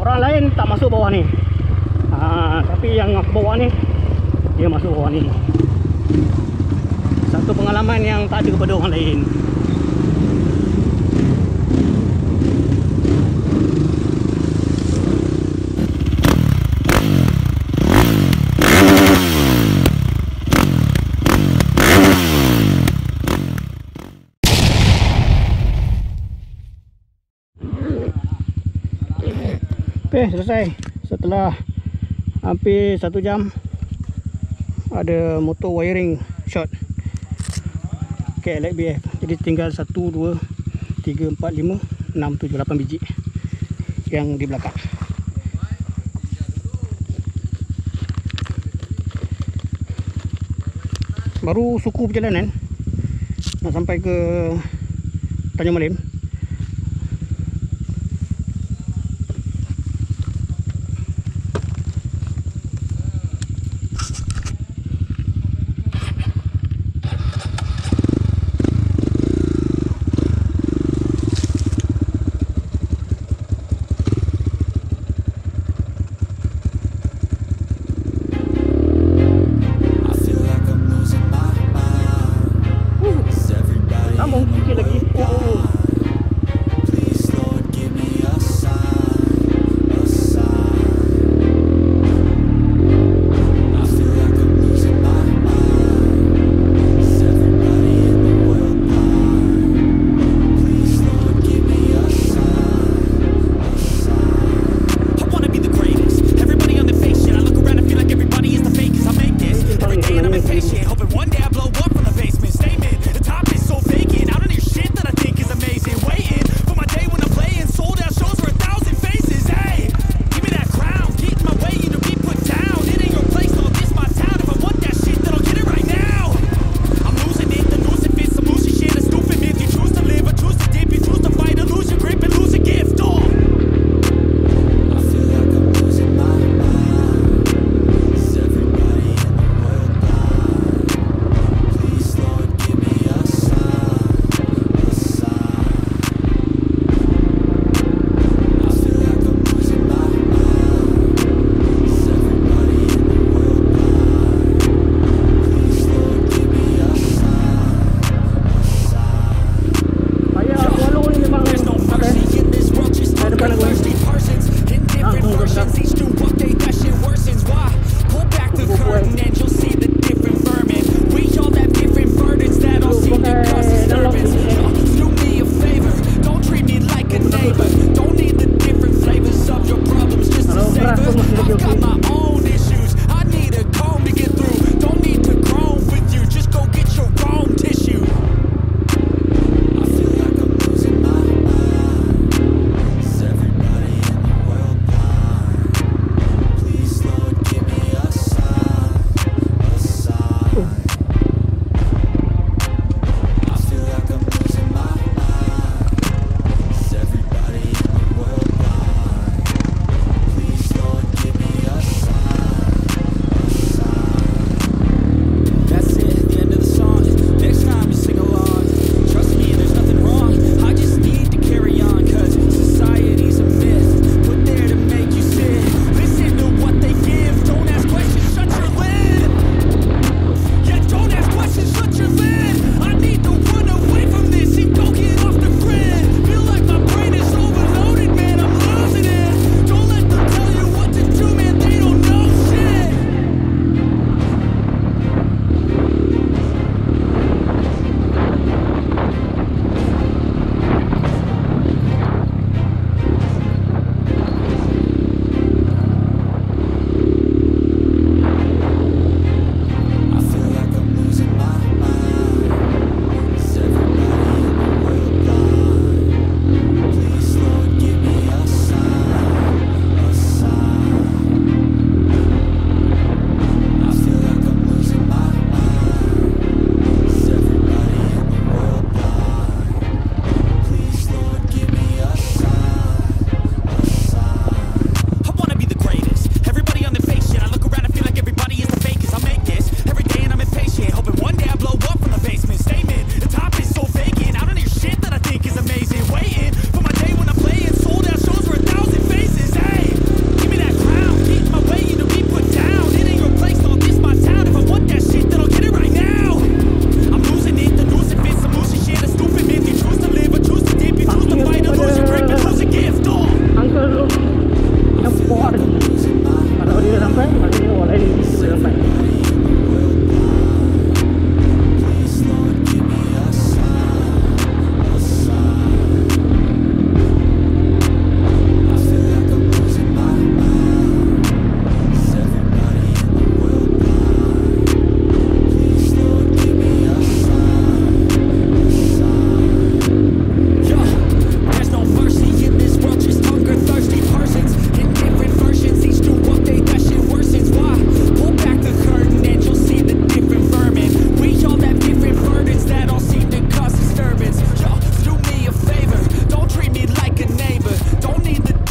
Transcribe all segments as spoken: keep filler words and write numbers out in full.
orang lain tak masuk bawah ni. Ha, tapi yang aku bawa ni dia masuk bawah ni. Satu pengalaman yang tak ada kepada orang lain. Okay, selesai. Setelah hampir satu jam, ada motor wiring short K L X B F. Jadi tinggal satu, dua, tiga, empat, lima, enam, tujuh, lapan biji yang di belakang. Baru suku perjalanan nak sampai ke Tanjung Malim.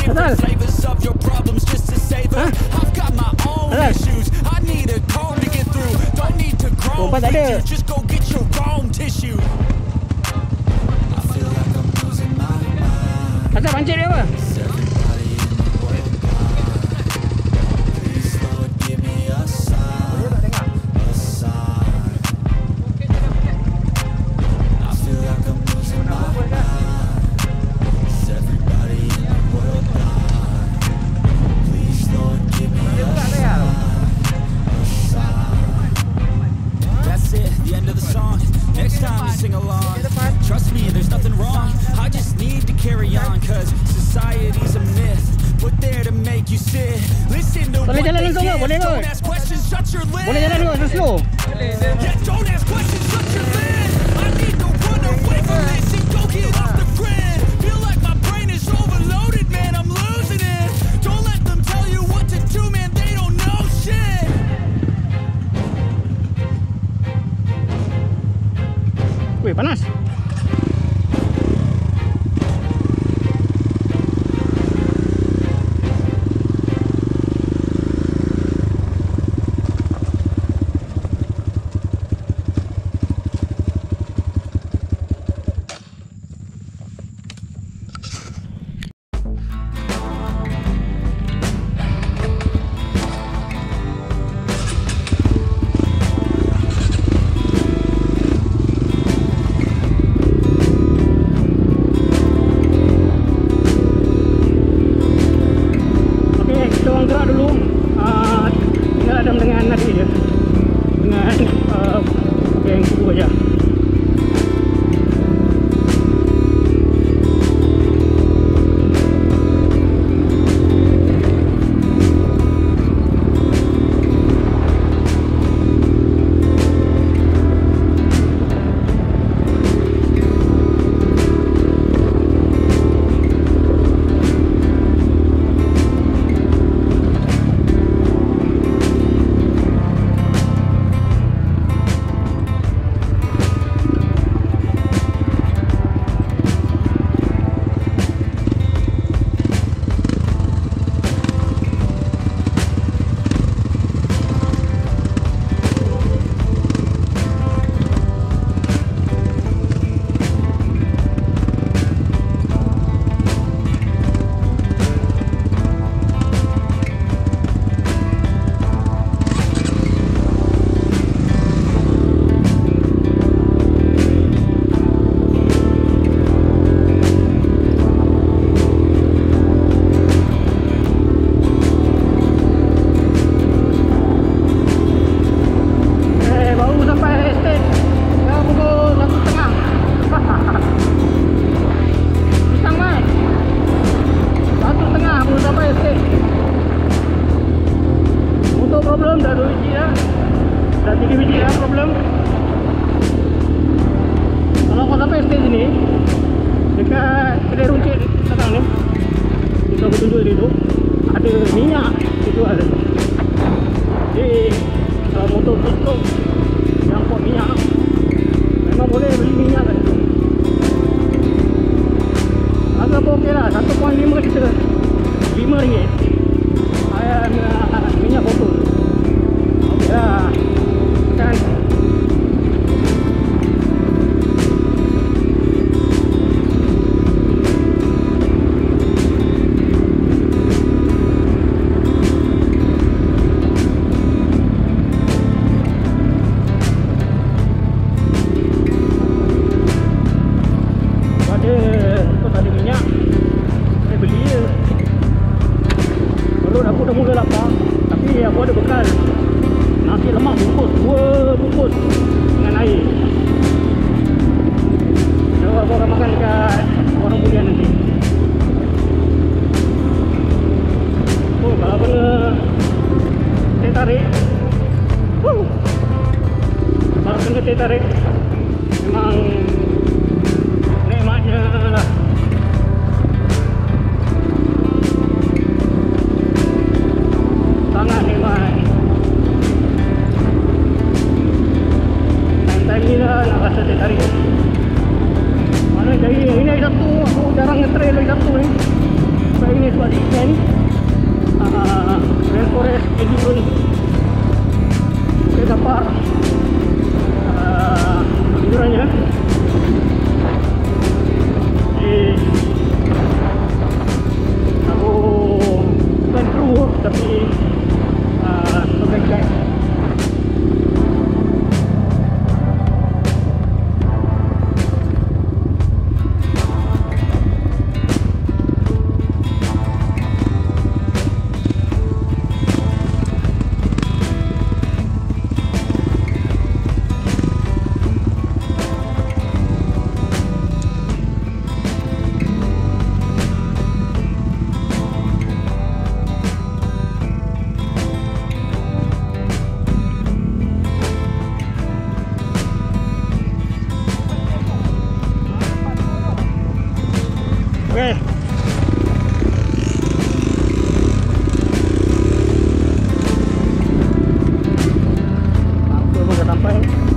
different flavors of your problems just to savor. I've got my own issues. I need a comb to get through. Don't need to grow with you. Just go get your own tissue. I feel like I'm losing my mind. Asal pancit dia apa? Trust me, there's nothing wrong. I just need to carry on, cause society's a myth, put there to make you sit. Listen to what they give. Don't ask questions, shut your lid. Boleh jalan juga, slow. Yeah, don't ask questions, shut your lid. I need to run away from this and go get off the grid. Feel like my brain is overloaded, man, I'm losing it. Don't let them tell you what to do, man, they don't know shit. Weh, panas. buat di event uh, Rainforest Canyon Bukit Gapar uh, anjurannya. Jadi aku bukan kru tapi uh, sebagai guide. Okay. Aku sudah sampai.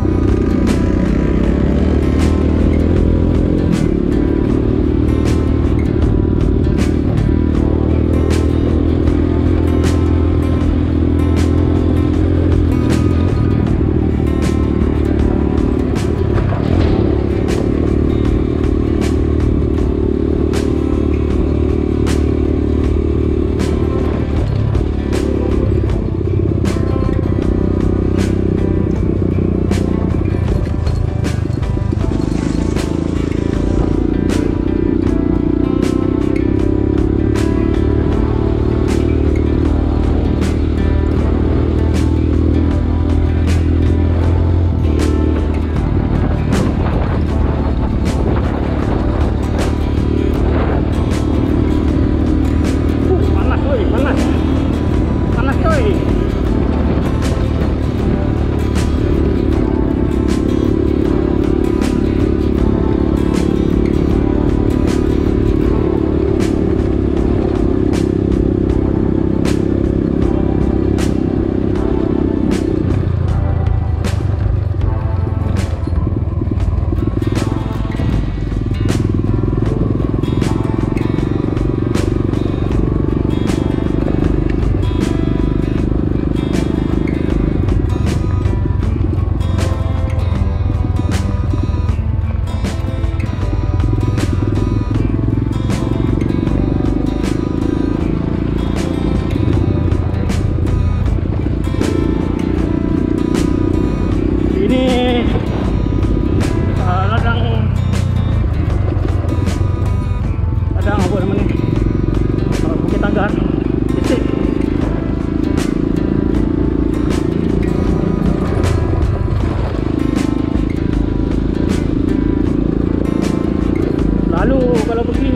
Kalau begini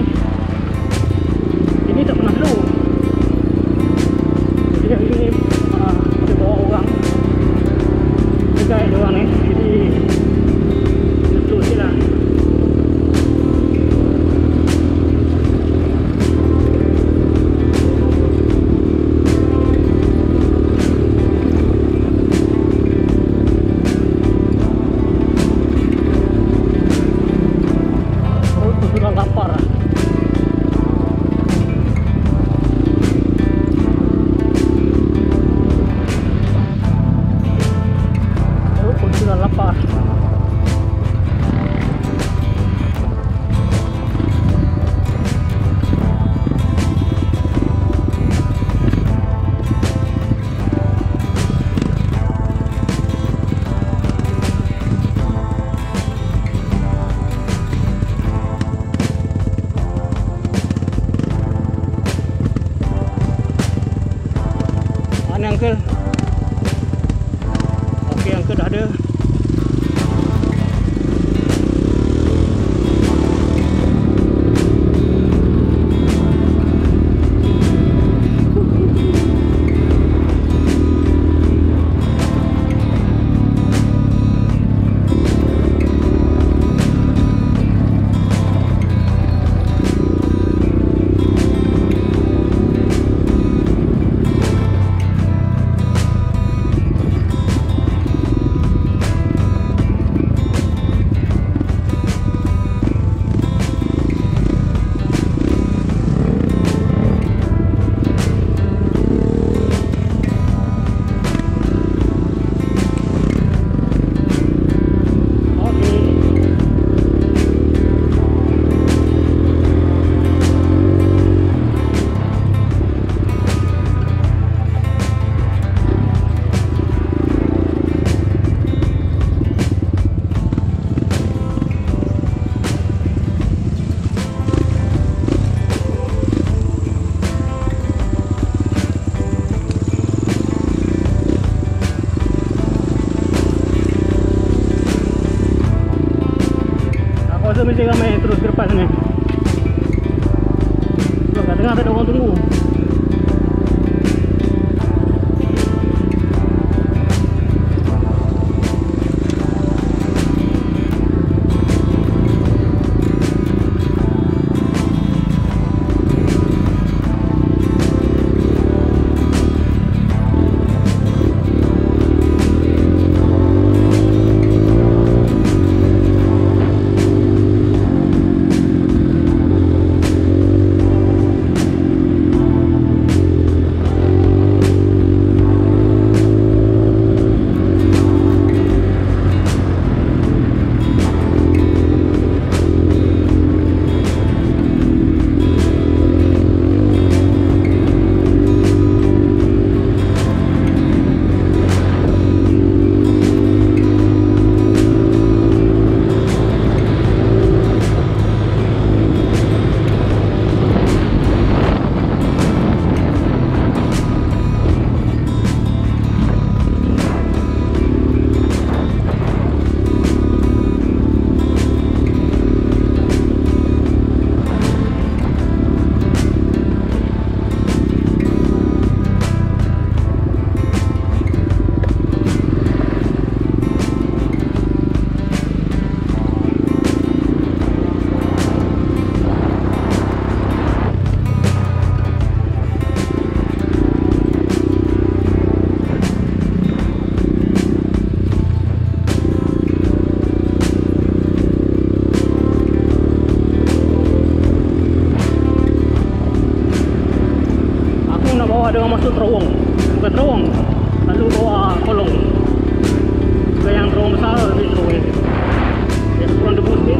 ini tak pernah slow. Jadi hari ini uh, kita bawa orang guide dia orang ni, jadi slow je lah. Mana uncle? Okey, uncle dah ada. ada orang tunggu. Ada orang masuk terowong, bukan terowong, lalu bawa kolong. Jika yang terowong besar lebih terowong ini. Dia kurang debu sikit.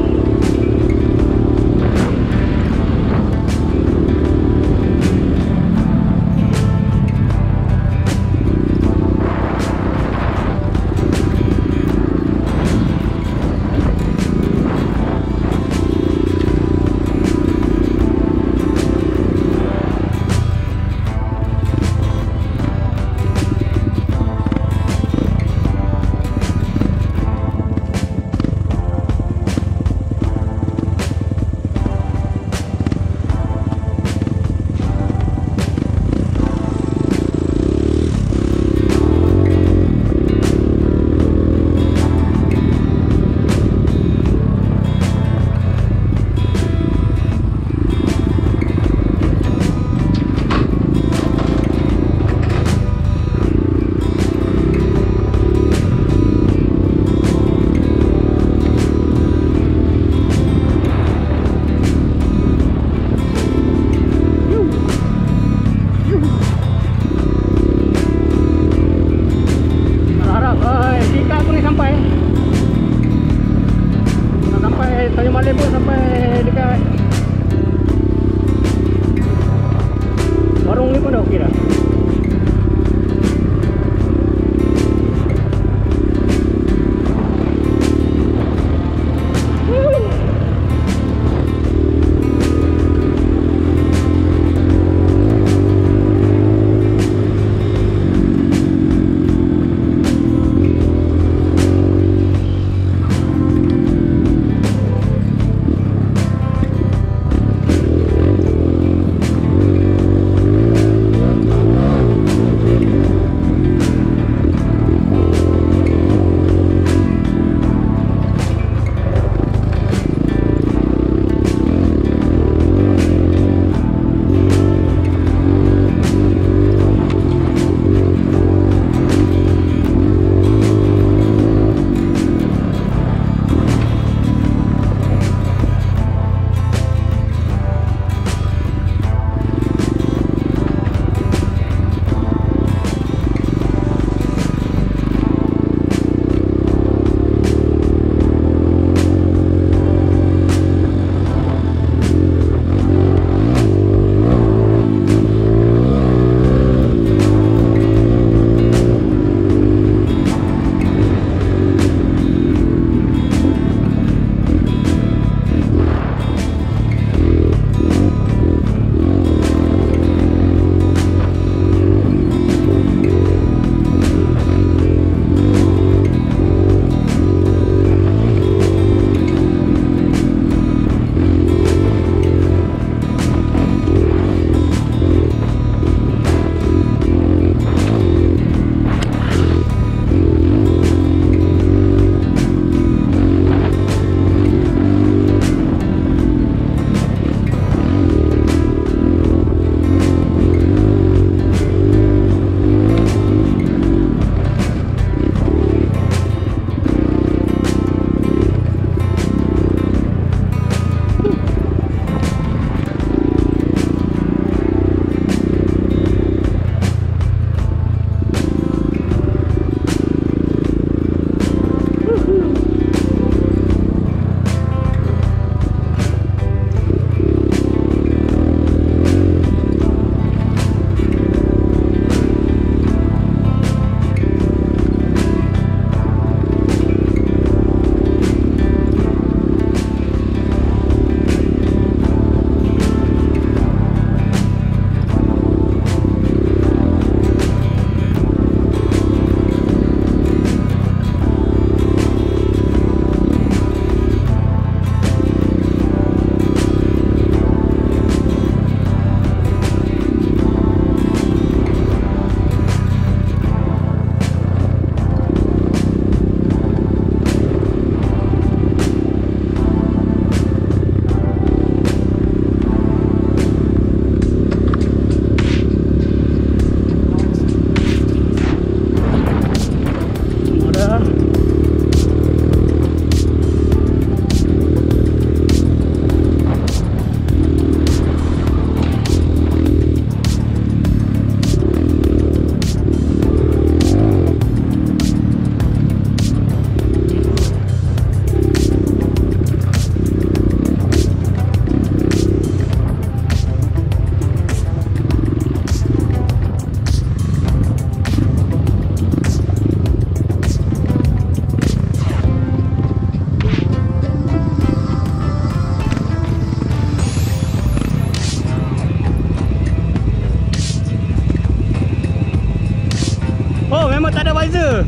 supervisor.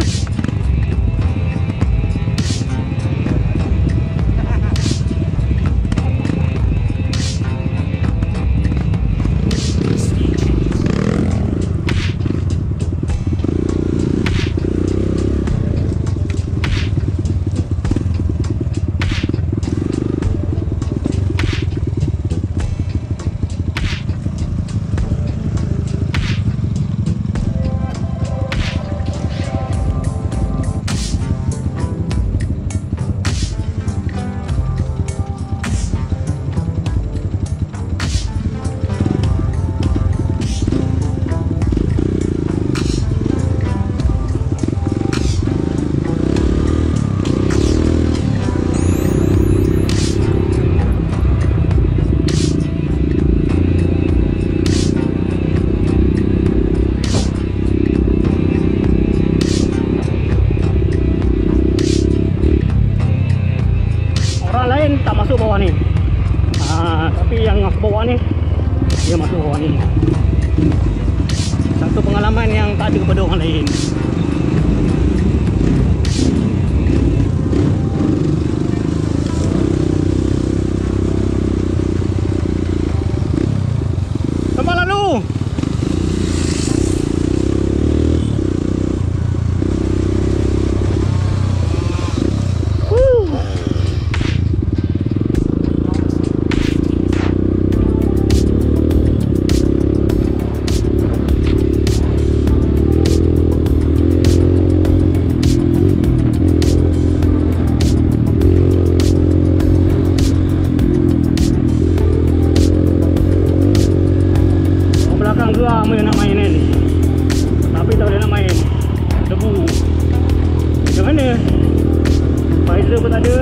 Tak masuk bawah ni. Ha, tapi yang aku bawa ni dia masuk bawah ni. Satu pengalaman yang tak ada kepada orang lain. Tempat lalu. Ramai nak main kan, tapi tak boleh nak main, debu. Macam mana? Visor pun tak ada.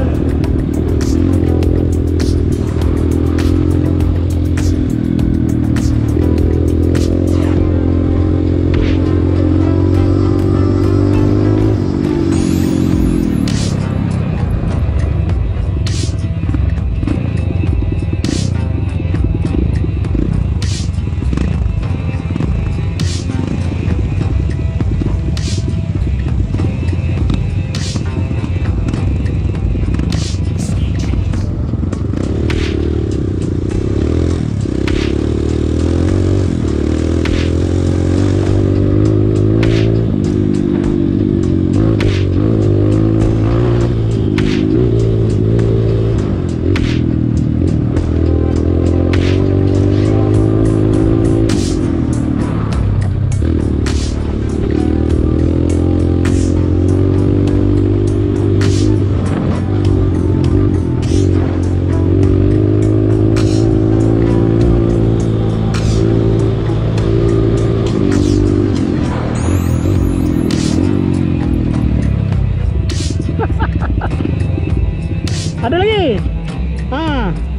Ada lagi. Ha.